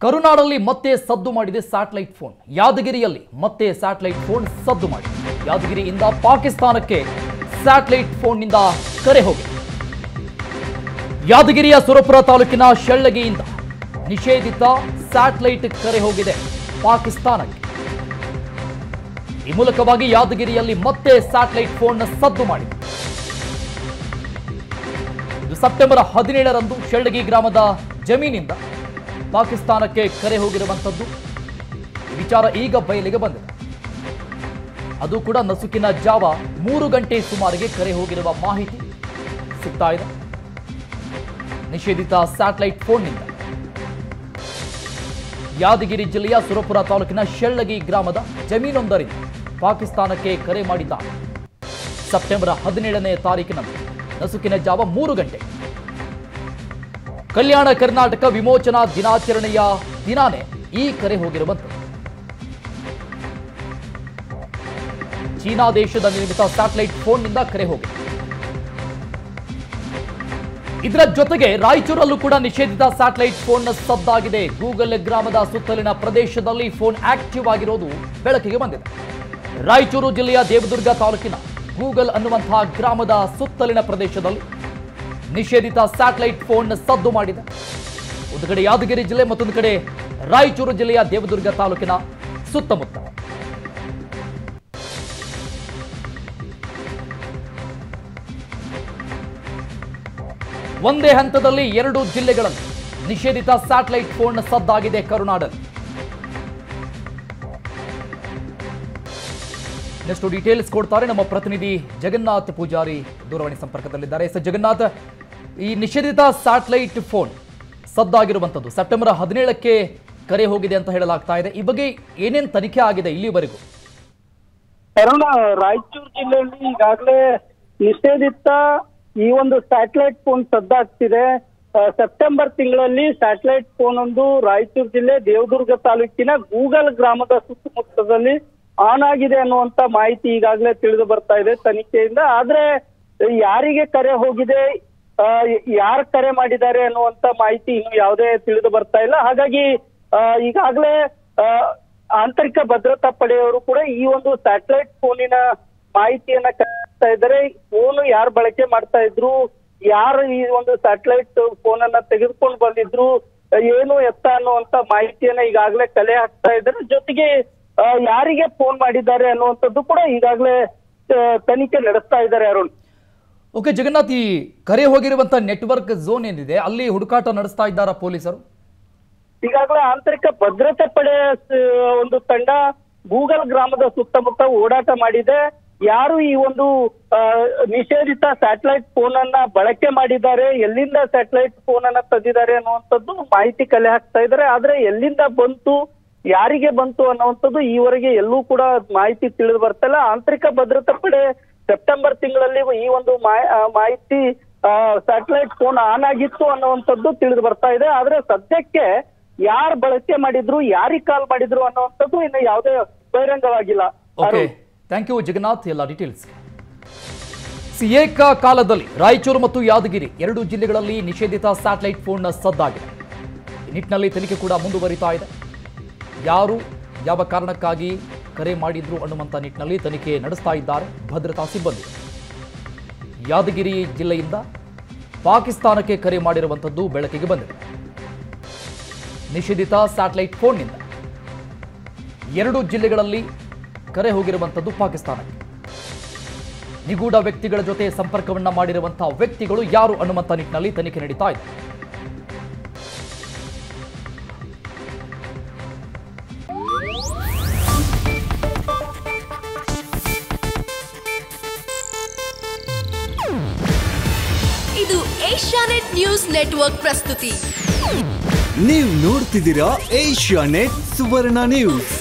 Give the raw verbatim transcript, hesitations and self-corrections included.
ಕರುನಾಡಲ್ಲಿ ಮತ್ತೆ ಸದ್ದು ಮಾಡಿದೆ ಸ್ಯಾಟಲೈಟ್ ಫೋನ್. ಯಾದಗಿರಿಯಲ್ಲಿ ಮತ್ತೆ ಸ್ಯಾಟಲೈಟ್ ಫೋನ್ ಸದ್ದು ಮಾಡಿದೆ. ಯಾದಗಿರಿಯಿಂದ ಪಾಕಿಸ್ತಾನಕ್ಕೆ ಸ್ಯಾಟಲೈಟ್ ಫೋನ್ನಿಂದ ಕರೆ ಹೋಗಿದೆ. ಯಾದಗಿರಿಯ ಸುರಪುರ ತಾಲೂಕಿನ ಶೆಳ್ಳಗಿಯಿಂದ ನಿಷೇಧಿತ ಸ್ಯಾಟಲೈಟ್ ಕರೆ ಹೋಗಿದೆ ಪಾಕಿಸ್ತಾನಕ್ಕೆ. ಈ ಮೂಲಕವಾಗಿ ಯಾದಗಿರಿಯಲ್ಲಿ ಮತ್ತೆ ಸ್ಯಾಟಲೈಟ್ ಫೋನ್ ಸದ್ದು ಮಾಡಿದೆ. ಇದು ಸೆಪ್ಟೆಂಬರ್ ಹದಿನೇಳರಂದು ಶೆಳ್ಳಗಿ ಗ್ರಾಮದ ಜಮೀನಿಂದ ಪಾಕಿಸ್ತಾನಕ್ಕೆ ಕರೆ ಹೋಗಿರುವಂತದ್ದು. ವಿಚಾರ ಈಗ ಬಯಲಿಗೆ ಬಂದಿದೆ. ಅದು ಕೂಡ ನಸುಕಿನ ಜಾವ ಮೂರು ಗಂಟೆ ಸುಮಾರಿಗೆ ಕರೆ ಹೋಗಿರುವ ಮಾಹಿತಿ ಸಿಗ್ತಾ ಇದೆ. ನಿಷೇಧಿತ ಸ್ಯಾಟಲೈಟ್ ಫೋನ್ನಿಂದ ಯಾದಗಿರಿ ಜಿಲ್ಲೆಯ ಸುರಪುರ ತಾಲೂಕಿನ ಶೆಳ್ಳಗಿ ಗ್ರಾಮದ ಜಮೀನೊಂದರಿಂದ ಪಾಕಿಸ್ತಾನಕ್ಕೆ ಕರೆ ಮಾಡಿದ್ದಾರೆ. ಸೆಪ್ಟೆಂಬರ್ ಹದಿನೇಳನೇ ತಾರೀಕಿನಂದು ನಸುಕಿನ ಜಾವ ಮೂರು ಗಂಟೆ ಕಲ್ಯಾಣ ಕರ್ನಾಟಕ ವಿಮೋಚನಾ ದಿನಾಚರಣೆಯ ದಿನಾನೇ ಈ ಕರೆ ಹೋಗಿರುವಂಥದ್ದು. ಚೀನಾ ದೇಶದ ನಿರ್ಮಿತ ಸ್ಯಾಟಲೈಟ್ ಫೋನ್ನಿಂದ ಕರೆ ಹೋಗಿದೆ. ಇದರ ಜೊತೆಗೆ ರಾಯಚೂರಲ್ಲೂ ಕೂಡ ನಿಷೇಧಿತ ಸ್ಯಾಟಲೈಟ್ ಫೋನ್ ಸದ್ದಾಗಿದೆ. ಗೂಗಲ್ ಗ್ರಾಮದ ಸುತ್ತಲಿನ ಪ್ರದೇಶದಲ್ಲಿ ಫೋನ್ ಆಕ್ಟಿವ್ ಆಗಿರೋದು ಬೆಳಕಿಗೆ ಬಂದಿದೆ. ರಾಯಚೂರು ಜಿಲ್ಲೆಯ ದೇವದುರ್ಗ ತಾಲೂಕಿನ ಗೂಗಲ್ ಅನ್ನುವಂತಹ ಗ್ರಾಮದ ಸುತ್ತಲಿನ ಪ್ರದೇಶದಲ್ಲಿ ನಿಷೇಧಿತ ಸ್ಯಾಟಲೈಟ್ ಫೋನ್ ಸದ್ದು ಮಾಡಿದೆ. ಒಂದು ಕಡೆ ಯಾದಗಿರಿ ಜಿಲ್ಲೆ, ಮತ್ತೊಂದು ಕಡೆ ರಾಯಚೂರು ಜಿಲ್ಲೆಯ ದೇವದುರ್ಗ ತಾಲೂಕಿನ ಸುತ್ತಮುತ್ತ. ಒಂದೇ ಹಂತದಲ್ಲಿ ಎರಡು ಜಿಲ್ಲೆಗಳಲ್ಲಿ ನಿಷೇಧಿತ ಸ್ಯಾಟಲೈಟ್ ಫೋನ್ ಸದ್ದಾಗಿದೆ ಕರುನಾಡಲ್ಲಿ. ನೆಕ್ಸ್ಟ್ ಡೀಟೇಲ್ಸ್ ಕೊಡ್ತಾರೆ ನಮ್ಮ ಪ್ರತಿನಿಧಿ ಜಗನ್ನಾಥ್ ಪೂಜಾರಿ ದೂರವಾಣಿ ಸಂಪರ್ಕದಲ್ಲಿದ್ದಾರೆ. ಸರ್ ಜಗನ್ನಾಥ್, ಈ ನಿಷೇಧಿತ ಸ್ಯಾಟಲೈಟ್ ಫೋನ್ ಸದ್ದಾಗಿರುವಂಥದ್ದು ಸೆಪ್ಟೆಂಬರ್ ಹದಿನೇಳಕ್ಕೆ ಕರೆ ಹೋಗಿದೆ ಅಂತ ಹೇಳಲಾಗ್ತಾ ಇದೆ. ಈ ಬಗ್ಗೆ ಏನೇನು ತನಿಖೆ ಆಗಿದೆ ಇಲ್ಲಿವರೆಗೂ? ಅರುಣ, ರಾಯಚೂರು ಜಿಲ್ಲೆಯಲ್ಲಿ ಈಗಾಗಲೇ ನಿಷೇಧಿತ ಈ ಒಂದು ಸ್ಯಾಟಲೈಟ್ ಫೋನ್ ಸದ್ದಾಗ್ತಿದೆ. ಸೆಪ್ಟೆಂಬರ್ ತಿಂಗಳಲ್ಲಿ ಸ್ಯಾಟಲೈಟ್ ಫೋನ್ ಒಂದು ರಾಯಚೂರು ಜಿಲ್ಲೆ ದೇವದುರ್ಗ ತಾಲೂಕಿನ ಗೂಗಲ್ ಗ್ರಾಮದ ಸುತ್ತಮುತ್ತದಲ್ಲಿ ಆನ್ ಆಗಿದೆ ಅನ್ನುವಂತ ಮಾಹಿತಿ ಈಗಾಗಲೇ ತಿಳಿದು ಬರ್ತಾ ಇದೆ ತನಿಖೆಯಿಂದ. ಆದ್ರೆ ಯಾರಿಗೆ ಕರೆ ಹೋಗಿದೆ, ಯಾರು ಕರೆ ಮಾಡಿದ್ದಾರೆ ಅನ್ನುವಂತ ಮಾಹಿತಿ ಇನ್ನು ಯಾವುದೇ ತಿಳಿದು ಬರ್ತಾ ಇಲ್ಲ. ಹಾಗಾಗಿ ಈಗಾಗಲೇ ಆಂತರಿಕ ಭದ್ರತಾ ಪಡೆಯವರು ಕೂಡ ಈ ಒಂದು ಸ್ಯಾಟಲೈಟ್ ಫೋನಿನ ಮಾಹಿತಿಯನ್ನ ಕಳಿಸ್ತಾ ಇದ್ದಾರೆ. ಫೋನ್ ಯಾರು ಬಳಕೆ ಮಾಡ್ತಾ ಇದ್ರು, ಯಾರು ಈ ಒಂದು ಸ್ಯಾಟಲೈಟ್ ಫೋನ್ ಅನ್ನ ತೆಗೆದುಕೊಂಡು ಬಂದಿದ್ರು, ಏನು ಎತ್ತ ಅನ್ನುವಂತ ಮಾಹಿತಿಯನ್ನ ಈಗಾಗಲೇ ಕಲೆ ಹಾಕ್ತಾ ಇದ್ದಾರೆ. ಜೊತೆಗೆ ಯಾರಿಗೆ ಫೋನ್ ಮಾಡಿದ್ದಾರೆ ಅನ್ನುವಂಥದ್ದು ಕೂಡ ಈಗಾಗಲೇ ತನಿಖೆ ನಡೆಸ್ತಾ ಇದ್ದಾರೆ. ಅರುಣ್, ಓಕೆ ಜಗನ್ನಾಥ್, ಈ ಕರೆ ಹೋಗಿರುವಂತಹ ನೆಟ್ವರ್ಕ್ ಝೋನ್ ಏನಿದೆ ಅಲ್ಲಿ ಹುಡುಕಾಟ ನಡೆಸ್ತಾ ಇದ್ದಾರಾ ಪೊಲೀಸರು? ಈಗಾಗಲೇ ಆಂತರಿಕ ಭದ್ರತಾ ಪಡೆ ಒಂದು ತಂಡ ಗೂಗಲ್ ಗ್ರಾಮದ ಸುತ್ತಮುತ್ತ ಓಡಾಟ ಮಾಡಿದೆ. ಯಾರು ಈ ಒಂದು ನಿಷೇಧಿತ ಸ್ಯಾಟಲೈಟ್ ಫೋನ್ ಅನ್ನ ಬಳಕೆ ಮಾಡಿದ್ದಾರೆ, ಎಲ್ಲಿಂದ ಸ್ಯಾಟಲೈಟ್ ಫೋನ್ ಅನ್ನ ತಂದಿದ್ದಾರೆ ಅನ್ನುವಂಥದ್ದು ಮಾಹಿತಿ ಕಲೆ ಹಾಕ್ತಾ ಇದ್ದಾರೆ. ಆದ್ರೆ ಎಲ್ಲಿಂದ ಬಂತು, ಯಾರಿಗೆ ಬಂತು ಅನ್ನುವಂಥದ್ದು ಈವರೆಗೆ ಎಲ್ಲೂ ಕೂಡ ಮಾಹಿತಿ ತಿಳಿದು ಬರ್ತಾ ಇಲ್ಲ. ಆಂತರಿಕ ಭದ್ರತಾ ಪಡೆ ಸೆಪ್ಟೆಂಬರ್ ತಿಂಗಳಲ್ಲಿ ಈ ಒಂದು ಮಾಹಿತಿ ಸ್ಯಾಟಲೈಟ್ ಫೋನ್ ಆನ್ ಆಗಿತ್ತು ಅನ್ನುವಂಥದ್ದು ತಿಳಿದು ಬರ್ತಾ ಇದೆ. ಆದ್ರೆ ಸದ್ಯಕ್ಕೆ ಯಾರು ಬಳಕೆ ಮಾಡಿದ್ರು, ಯಾರಿಗೆ ಕಾಲ್ ಮಾಡಿದ್ರು ಅನ್ನುವಂಥದ್ದು ಇನ್ನು ಯಾವುದೇ ಬಹಿರಂಗವಾಗಿಲ್ಲ. ಥ್ಯಾಂಕ್ ಯು ಜಗನ್ನಾಥ್, ಎಲ್ಲ ಡೀಟೇಲ್ಸ್. ಏಕ ಕಾಲದಲ್ಲಿ ರಾಯಚೂರು ಮತ್ತು ಯಾದಗಿರಿ ಎರಡು ಜಿಲ್ಲೆಗಳಲ್ಲಿ ನಿಷೇಧಿತ ಸ್ಯಾಟಲೈಟ್ ಫೋನ್ ಸದ್ದಾಗಿದೆ. ಈ ನಿಟ್ಟಿನಲ್ಲಿ ತನಿಖೆ ಕೂಡ ಮುಂದುವರಿತಾ ಇದೆ. ಯಾರು ಯಾವ ಕಾರಣಕ್ಕಾಗಿ ಕರೆ ಮಾಡಿದ್ರು ಅನ್ನುವಂಥ ನಿಟ್ಟಿನಲ್ಲಿ ತನಿಖೆ ನಡೆಸ್ತಾ ಇದ್ದಾರೆ ಭದ್ರತಾ ಸಿಬ್ಬಂದಿ. ಯಾದಗಿರಿ ಜಿಲ್ಲೆಯಿಂದ ಪಾಕಿಸ್ತಾನಕ್ಕೆ ಕರೆ ಮಾಡಿರುವಂಥದ್ದು ಬೆಳಕಿಗೆ ಬಂದಿದೆ. ನಿಷೇಧಿತ ಸ್ಯಾಟಲೈಟ್ ಫೋನ್ನಿಂದ ಎರಡು ಜಿಲ್ಲೆಗಳಲ್ಲಿ ಕರೆ ಹೋಗಿರುವಂಥದ್ದು ಪಾಕಿಸ್ತಾನಕ್ಕೆ. ನಿಗೂಢ ವ್ಯಕ್ತಿಗಳ ಜೊತೆ ಸಂಪರ್ಕವನ್ನ ಮಾಡಿರುವಂತಹ ವ್ಯಕ್ತಿಗಳು ಯಾರು ಅನ್ನುವಂಥ ನಿಟ್ಟಿನಲ್ಲಿ ತನಿಖೆ ನಡೀತಾ ಇದೆ. ಇದು ಏಷ್ಯಾನೆಟ್ ನ್ಯೂಸ್ ನೆಟ್ವರ್ಕ್ ಪ್ರಸ್ತುತಿ. ನೀವು ನೋಡ್ತಿದ್ದೀರಾ ಏಷ್ಯಾನೆಟ್ ಸುವರ್ಣ ನ್ಯೂಸ್.